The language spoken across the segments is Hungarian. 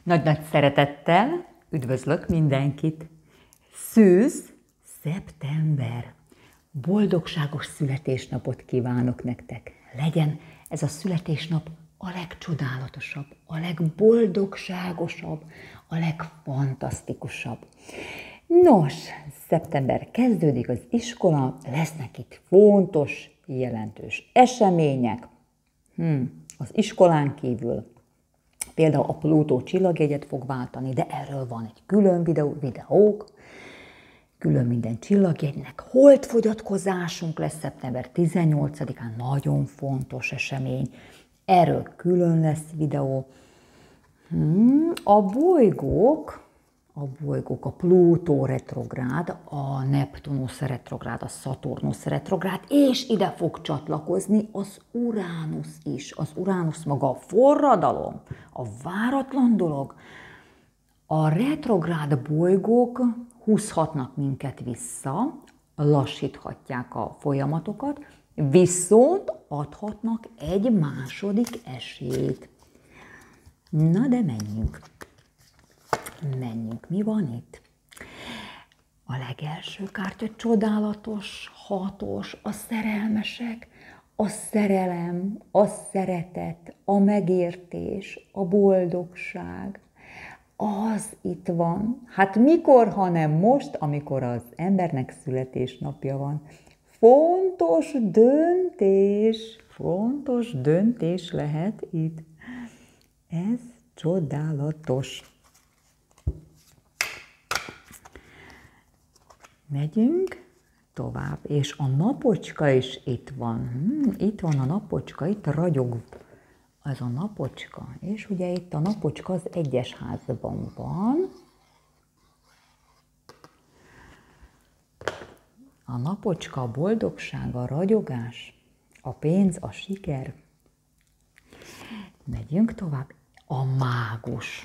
Nagy-nagy szeretettel üdvözlök mindenkit. Szűz, szeptember. Boldogságos születésnapot kívánok nektek. Legyen ez a születésnap a legcsodálatosabb, a legboldogságosabb, a legfantasztikusabb. Nos, szeptember kezdődik az iskola, lesznek itt fontos, jelentős események. Az iskolán kívül például a Plutó csillagjegyet fog váltani, de erről van egy külön videók, külön minden csillagjegynek. Holdfogyatkozásunk lesz szeptember 18-án, nagyon fontos esemény. Erről külön lesz videó. A bolygók, a Plutó retrográd, a Neptunusz retrográd, a Szaturnusz retrográd, és ide fog csatlakozni az Uránusz is. Az Uránusz maga a forradalom, a váratlan dolog. A retrográd bolygók húzhatnak minket vissza, lassíthatják a folyamatokat, viszont adhatnak egy második esélyt. Na de menjünk. Mi van itt? A legelső kártya csodálatos, hatos, a szerelmesek, a szerelem, a szeretet, a megértés, a boldogság. Az itt van. Hát mikor, ha nem most, amikor az embernek születésnapja van. Fontos döntés lehet itt. Ez csodálatos. Megyünk tovább, és a napocska is itt van. Itt van a napocska, itt ragyog az a napocska. És ugye itt a napocska az 1-es házban van. A napocska a boldogság, a ragyogás, a pénz, a siker. Megyünk tovább. A mágus.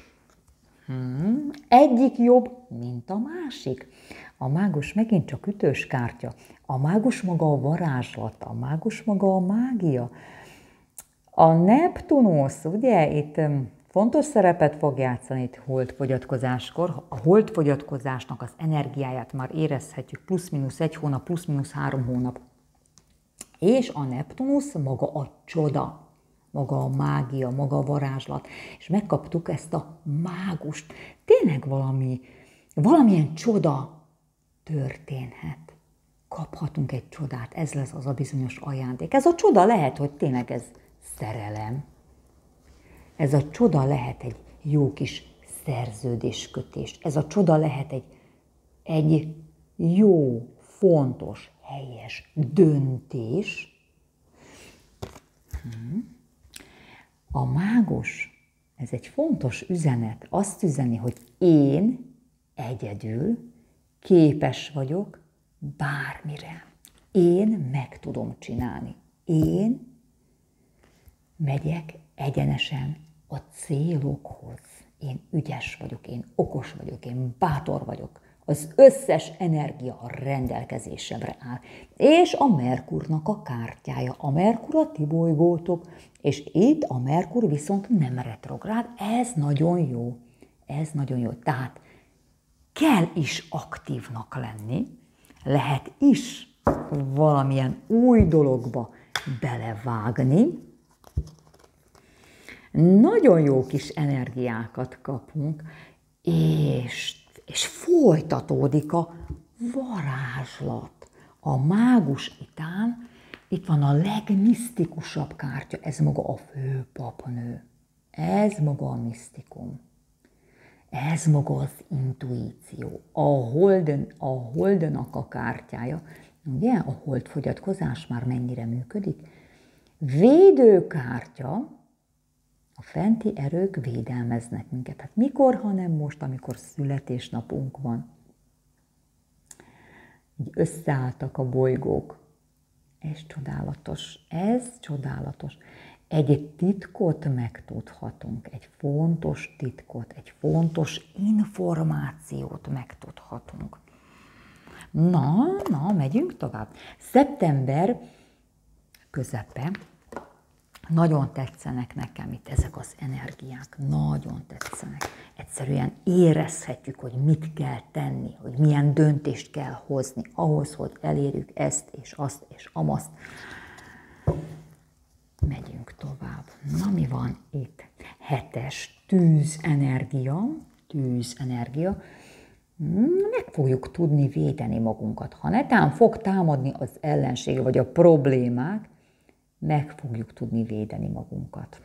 Egyik jobb, mint a másik. A mágus megint csak ütős kártya. A mágus maga a varázslat, a mágus maga a mágia. A Neptunusz, ugye, itt fontos szerepet fog játszani itt holdfogyatkozáskor. A holdfogyatkozásnak az energiáját már érezhetjük plusz-minusz 1 hónap, plusz-minusz 3 hónap. És a Neptunusz maga a csoda. Maga a mágia, maga a varázslat, és megkaptuk ezt a mágust. Tényleg valamilyen csoda történhet. Kaphatunk egy csodát, ez lesz az a bizonyos ajándék. Ez a csoda lehet, hogy tényleg ez szerelem. Ez a csoda lehet egy jó kis szerződéskötés. Ez a csoda lehet egy jó, fontos, helyes döntés. A mágus, ez egy fontos üzenet, azt üzeni, hogy én egyedül képes vagyok bármire. Én meg tudom csinálni. Én megyek egyenesen a célokhoz. Én ügyes vagyok, én okos vagyok, én bátor vagyok. Az összes energia a rendelkezésemre áll. És a Merkurnak a kártyája. A Merkur a ti bolygótok, és itt a Merkur viszont nem retrográd. Ez nagyon jó. Ez nagyon jó. Tehát kell is aktívnak lenni, lehet is valamilyen új dologba belevágni. Nagyon jó kis energiákat kapunk, és folytatódik a varázslat. A mágus után itt van a legmisztikusabb kártya, ez maga a főpapnő. Ez maga a misztikum. Ez maga az intuíció. A holdnak a kártyája. Ugye, a holdfogyatkozás már mennyire működik? Védőkártya. A fenti erők védelmeznek minket. Hát mikor, ha nem most, amikor születésnapunk van. Így összeálltak a bolygók. Ez csodálatos. Ez csodálatos. Egy titkot megtudhatunk, egy fontos titkot, egy fontos információt megtudhatunk. Na, megyünk tovább. Szeptember közepe, Nagyon tetszenek nekem itt ezek az energiák, nagyon tetszenek. Egyszerűen érezhetjük, hogy mit kell tenni, hogy milyen döntést kell hozni ahhoz, hogy elérjük ezt és azt és amazt. Megyünk tovább. Na, mi van itt? 7-es tűzenergia, tűzenergia. Meg fogjuk tudni védeni magunkat. Ha netán fog támadni az ellenség vagy a problémák, meg fogjuk tudni védeni magunkat.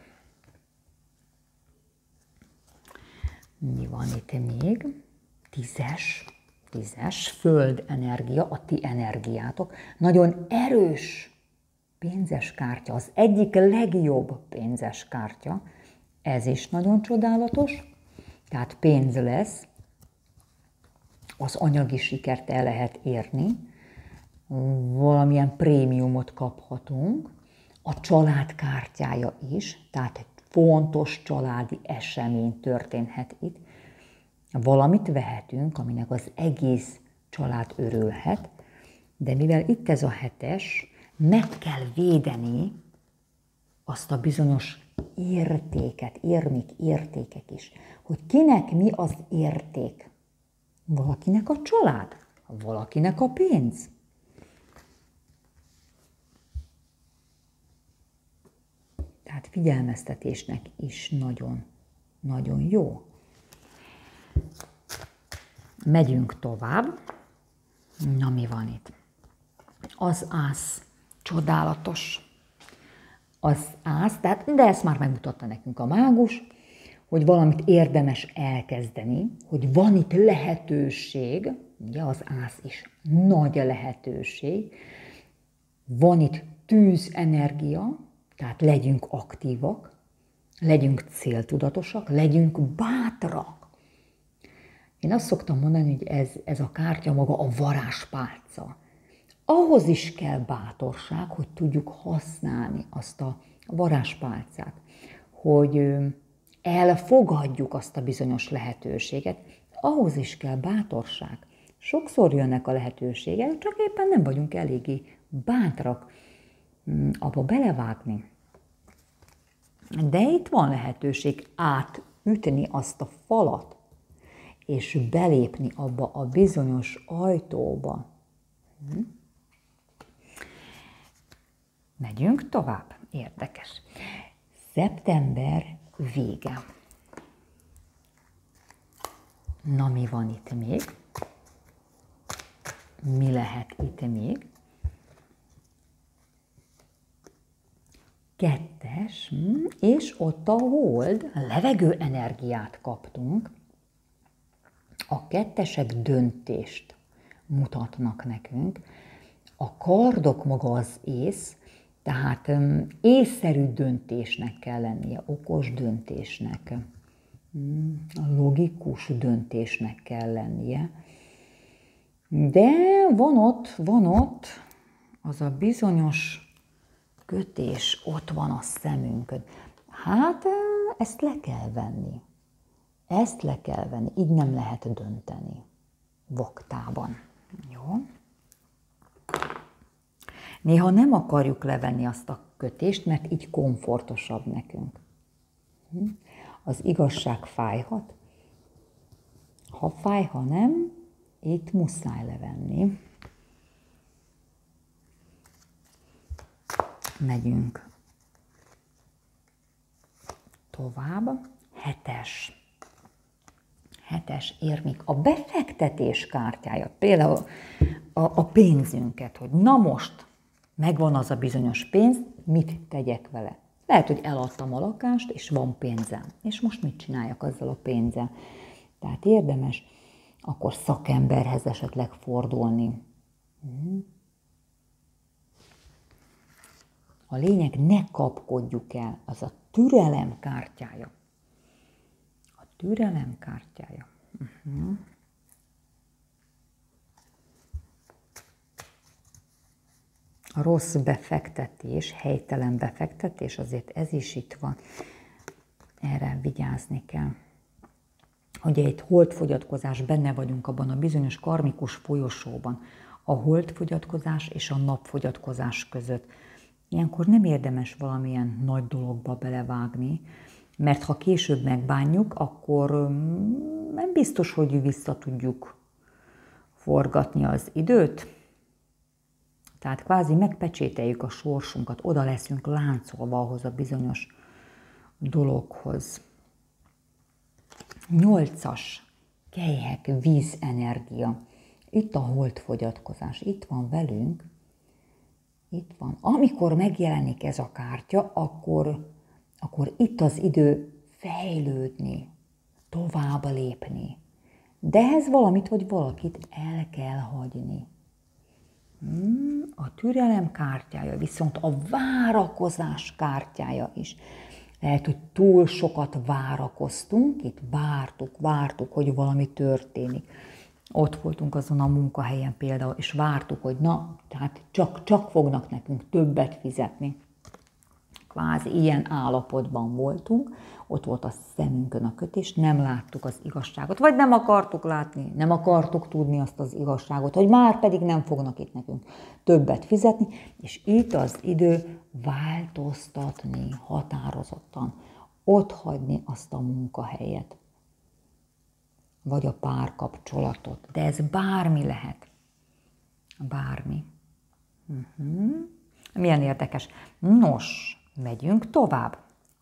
Mi van itt még? 10-es földenergia, a ti energiátok. Nagyon erős pénzes kártya, az egyik legjobb pénzes kártya. Ez is nagyon csodálatos, tehát pénz lesz, az anyagi sikert el lehet érni, valamilyen prémiumot kaphatunk, a család kártyája is, tehát egy fontos családi esemény történhet itt. Valamit vehetünk, aminek az egész család örülhet, de mivel itt ez a 7-es, meg kell védeni azt a bizonyos értéket, értékek is, hogy kinek mi az érték. Valakinek a család, valakinek a pénz. Tehát figyelmeztetésnek is nagyon jó. Megyünk tovább. Na, mi van itt? Az ász. Csodálatos. Az ász, de ezt már megmutatta nekünk a mágus, hogy valamit érdemes elkezdeni, hogy van itt lehetőség, ugye az ász is nagy lehetőség, van itt tűzenergia, tehát legyünk aktívak, legyünk céltudatosak, legyünk bátrak. Én azt szoktam mondani, hogy ez a kártya maga a varázspálca. Ahhoz is kell bátorság, hogy tudjuk használni azt a varázspálcát, hogy elfogadjuk azt a bizonyos lehetőséget. Ahhoz is kell bátorság. Sokszor jönnek a lehetőségek, csak éppen nem vagyunk eléggé bátrak abba belevágni. De itt van lehetőség átütni azt a falat, és belépni abba a bizonyos ajtóba. Megyünk tovább. Érdekes. Szeptember vége. Na, mi van itt még? Mi lehet itt még? 2-es, és ott a hold, levegő energiát kaptunk. A 2-esek döntést mutatnak nekünk. A kardok maga az ész, tehát észszerű döntésnek kell lennie, okos döntésnek, logikus döntésnek kell lennie. De van ott az a bizonyos kötés, ott van a szemünkön. Hát ezt le kell venni. Ezt le kell venni, így nem lehet dönteni vaktában. Jó? Néha nem akarjuk levenni azt a kötést, mert így komfortosabb nekünk. Az igazság fájhat. Ha fáj, ha nem, itt muszáj levenni. Megyünk tovább. 7-es érmik. A befektetés kártyája, például a pénzünket, hogy na most megvan az a bizonyos pénz, mit tegyek vele. Lehet, hogy eladtam a lakást, és van pénzem. És most mit csináljak azzal a pénzzel? Tehát érdemes akkor szakemberhez esetleg fordulni. A lényeg, ne kapkodjuk el, az a türelem kártyája. A türelem kártyája. A rossz befektetés, helytelen befektetés, azért ez is itt van. Erre vigyázni kell. Ugye itt holdfogyatkozás, benne vagyunk abban a bizonyos karmikus folyosóban. A holdfogyatkozás és a napfogyatkozás között. Ilyenkor nem érdemes valamilyen nagy dologba belevágni, mert ha később megbánjuk, akkor nem biztos, hogy vissza tudjuk forgatni az időt. Tehát kvázi megpecsételjük a sorsunkat, oda leszünk láncolva ahhoz a bizonyos dologhoz. 8-as, kelyhek, vízenergia. Itt a holdfogyatkozás, itt van velünk, itt van. Amikor megjelenik ez a kártya, akkor itt az idő fejlődni, tovább lépni. De ehhez valamit vagy valakit el kell hagyni. A türelem kártyája, viszont a várakozás kártyája is. Lehet, hogy túl sokat várakoztunk, itt vártuk, hogy valami történik. Ott voltunk azon a munkahelyen például, és vártuk, hogy tehát csak fognak nekünk többet fizetni. Kvázi ilyen állapotban voltunk, ott volt a szemünkön a kötés, nem láttuk az igazságot, vagy nem akartuk látni, nem akartuk tudni azt az igazságot, hogy már pedig nem fognak itt nekünk többet fizetni, és itt az idő változtatni határozottan, otthagyni azt a munkahelyet, vagy a párkapcsolatot, de ez bármi lehet. Bármi. Milyen érdekes. Nos, megyünk tovább.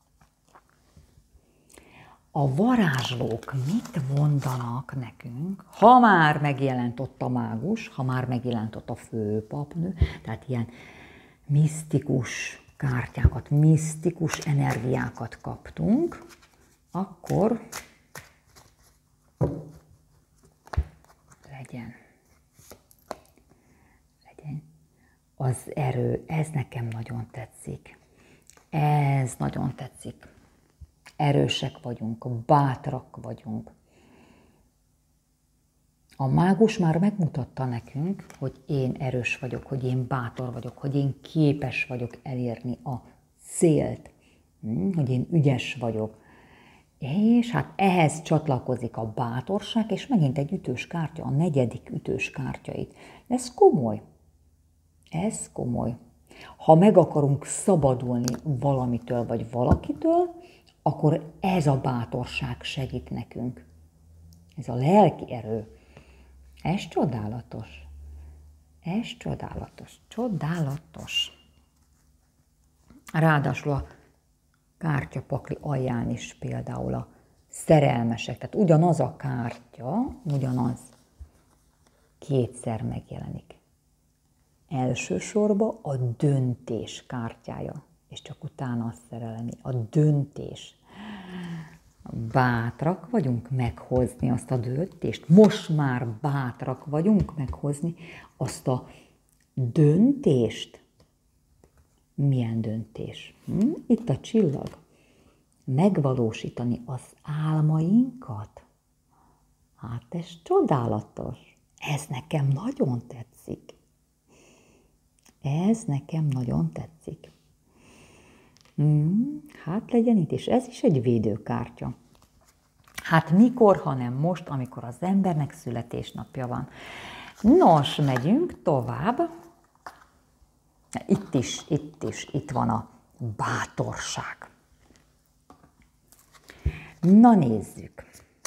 A varázslók mit mondanak nekünk, ha már megjelent ott a mágus, ha már megjelent ott a főpapnő, tehát ilyen misztikus kártyákat, misztikus energiákat kaptunk, akkor legyen az erő, ez nekem nagyon tetszik. Ez nagyon tetszik. Erősek vagyunk, bátrak vagyunk. A mágus már megmutatta nekünk, hogy én erős vagyok, hogy én bátor vagyok, hogy én képes vagyok elérni a célt, hogy én ügyes vagyok. És hát ehhez csatlakozik a bátorság, és megint egy ütős kártya, a 4. ütős kártya itt. Ez komoly. Ez komoly. Ha meg akarunk szabadulni valamitől vagy valakitől, akkor ez a bátorság segít nekünk. Ez a lelki erő. Ez csodálatos. Ez csodálatos. Csodálatos. Ráadásul a kártyapakli alján is például a szerelmesek. Tehát ugyanaz a kártya, ugyanaz kétszer megjelenik. Elsősorban a döntés kártyája, és csak utána a szerelemi. A döntés. Bátrak vagyunk meghozni azt a döntést. Most már bátrak vagyunk meghozni azt a döntést. Milyen döntés? Itt a csillag. Megvalósítani az álmainkat. Hát ez csodálatos. Ez nekem nagyon tetszik. Ez nekem nagyon tetszik. Hát legyen itt, és ez is egy védőkártya. Hát mikor, ha nem most, amikor az embernek születésnapja van. Nos, megyünk tovább. Itt van a bátorság. Na nézzük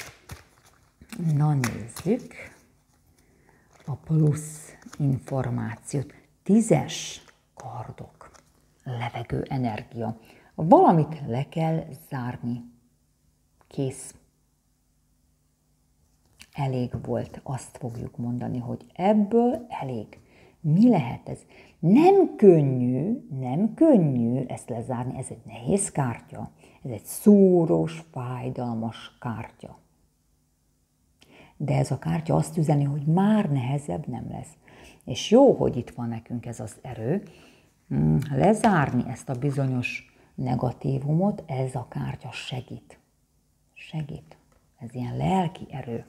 a plusz információt. 10-es kardok, levegő energia. Valamit le kell zárni. Kész. Elég volt, azt fogjuk mondani, hogy ebből elég. Mi lehet ez? Nem könnyű ezt lezárni, ez egy nehéz kártya. Ez egy szúrós, fájdalmas kártya. De ez a kártya azt üzeni, hogy már nehezebb nem lesz. És jó, hogy itt van nekünk ez az erő. Lezárni ezt a bizonyos negatívumot, ez a kártya segít. Segít. Ez ilyen lelki erő.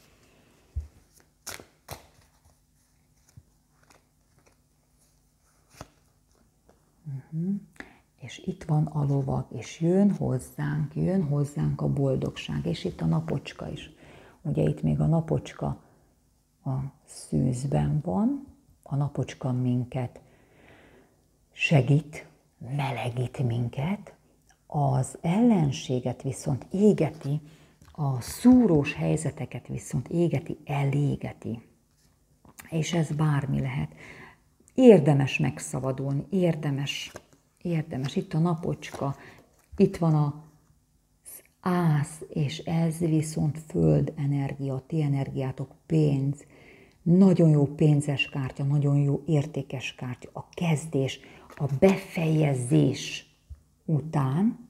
És itt van a lovag, és jön hozzánk a boldogság, és itt a napocska is. Ugye itt még a napocska a szűzben van, a napocska minket segít, melegít minket, az ellenséget viszont égeti, a szúrós helyzeteket viszont égeti, elégeti. És ez bármi lehet. Érdemes megszabadulni, érdemes. Itt a napocska, itt van az ász, és ez viszont föld energia, ti energiátok, pénz. Nagyon jó pénzes kártya, nagyon jó értékes kártya. A kezdés, a befejezés után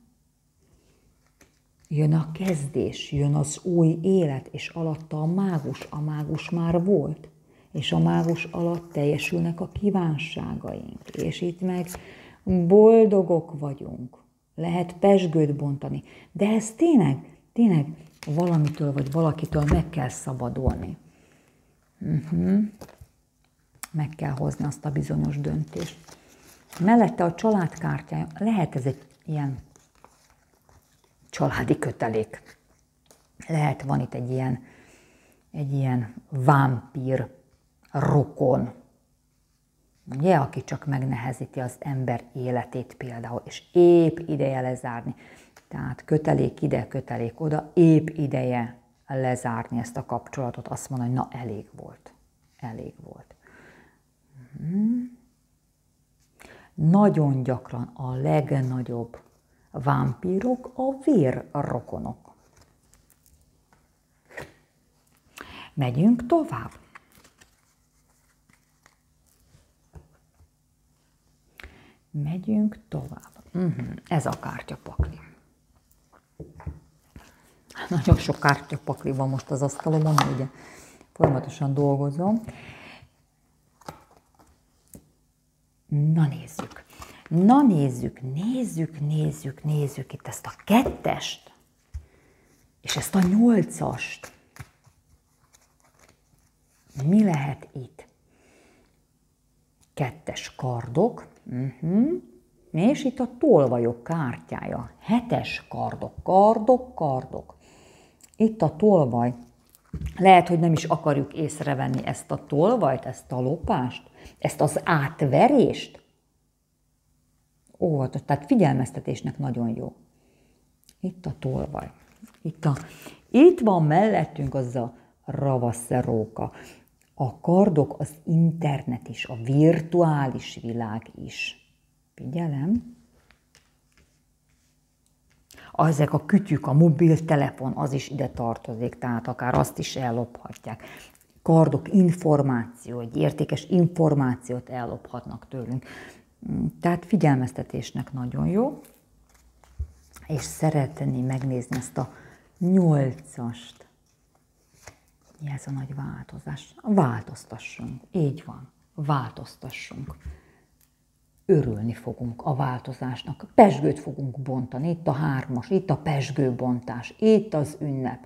jön a kezdés, jön az új élet, és alatta a mágus már volt. És a mágus alatt teljesülnek a kívánságaink. És itt meg boldogok vagyunk. Lehet pezsgőt bontani. De ez tényleg valamitől vagy valakitől meg kell szabadulni. Meg kell hozni azt a bizonyos döntést. Mellette a családkártyája, lehet ez egy ilyen családi kötelék. Lehet, van itt egy ilyen vámpír rokon, ugye, aki csak megnehezíti az ember életét például, és épp ideje lezárni. Tehát kötelék ide, kötelék oda, épp ideje lezárni ezt a kapcsolatot, azt mondani, hogy na elég volt. Nagyon gyakran a legnagyobb vámpírok a vérrokonok. Megyünk tovább. Ez a kártyapakli. Nagyon sok kártyapakli van most az asztalomon, ugye folyamatosan dolgozom. Na nézzük itt ezt a 2-est, és ezt a 8-ast. Mi lehet itt? 2-es kardok, és itt a tolvajok kártyája. 7-es kardok. Itt a tolvaj. Lehet, hogy nem is akarjuk észrevenni ezt a tolvajt, ezt a lopást, ezt az átverést. Tehát figyelmeztetésnek nagyon jó. Itt a tolvaj. Itt van mellettünk az a ravaszeróka. A kardok, az internet is, a virtuális világ is. Figyelem. Ezek a kütyük, a mobiltelefon, az is ide tartozik, tehát akár azt is ellophatják. Kardok, információ, egy értékes információt ellophatnak tőlünk. Tehát figyelmeztetésnek nagyon jó. És szeretné megnézni ezt a 8-ast. Mi ez a nagy változás? Változtassunk. Így van. Változtassunk. Örülni fogunk a változásnak. Pezsgőt fogunk bontani. Itt a 3-as, itt a pezsgőbontás, itt az ünnep.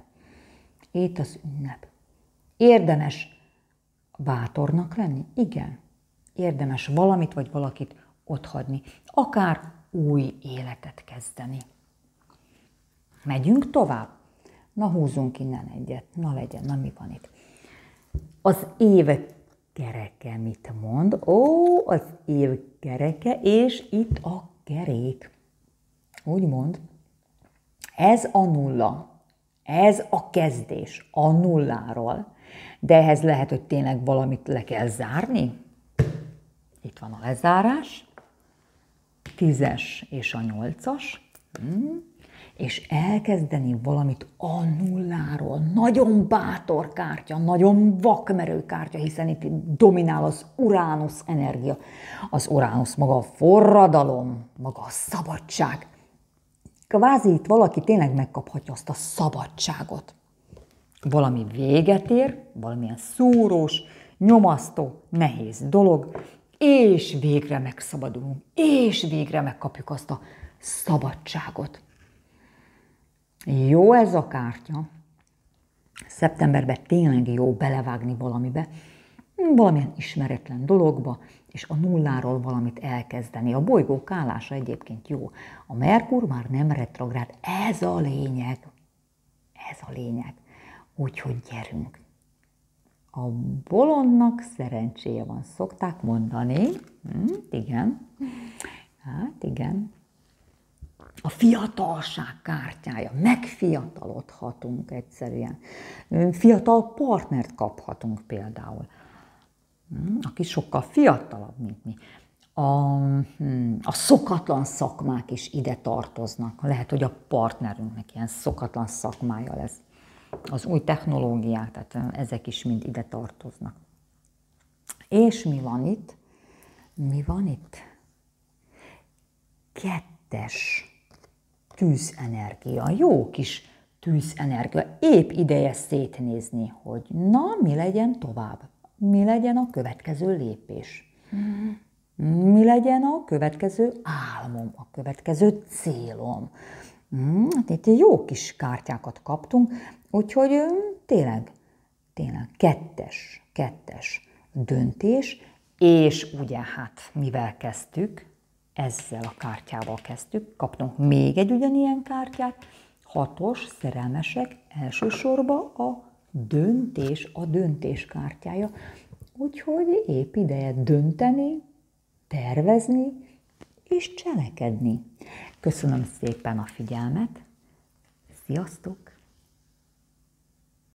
Érdemes bátornak lenni? Igen. Érdemes valamit vagy valakit otthagyni. Akár új életet kezdeni. Megyünk tovább? Na húzzunk innen egyet. Na legyen, na mi van itt? Az év kereke mit mond? Az év kereke, és itt a kerék. Úgy mond, ez a nulla. Ez a kezdés a nulláról. De ehhez lehet, hogy tényleg valamit le kell zárni. Itt van a lezárás. 10-es és a 8-as. És elkezdeni valamit a nulláról. Nagyon bátor kártya, nagyon vakmerő kártya, hiszen itt dominál az Uránusz energia. Az Uránusz maga a forradalom, maga a szabadság. Kvázi itt valaki tényleg megkaphatja azt a szabadságot. Valami véget ér, valamilyen szúrós, nyomasztó, nehéz dolog, és végre megszabadulunk, és végre megkapjuk azt a szabadságot. Jó ez a kártya. Szeptemberben tényleg jó belevágni valamibe, valamilyen ismeretlen dologba, és a nulláról valamit elkezdeni. A bolygók állása egyébként jó. A Merkur már nem retrográd. Ez a lényeg. Úgyhogy gyerünk. A bolondnak szerencséje van, szokták mondani. Igen. Hát igen. A fiatalság kártyája. Megfiatalodhatunk egyszerűen. Fiatal partnert kaphatunk például, aki sokkal fiatalabb, mint mi. A szokatlan szakmák is ide tartoznak. Lehet, hogy a partnerünknek ilyen szokatlan szakmája lesz. Az új technológiák, tehát ezek is mind ide tartoznak. És mi van itt? Mi van itt? 2. tűzenergia, jó kis tűzenergia. Épp ideje szétnézni, hogy na, mi legyen tovább? Mi legyen a következő lépés? Mi legyen a következő álmom, a következő célom? Itt jó kis kártyákat kaptunk, úgyhogy tényleg 2. döntés, és ugye hát mivel kezdtük? Ezzel a kártyával kezdtük, kaptunk még egy ugyanilyen kártyát, 6. szerelmesek, elsősorban a döntés kártyája. Úgyhogy épp ideje dönteni, tervezni és cselekedni. Köszönöm szépen a figyelmet, sziasztok!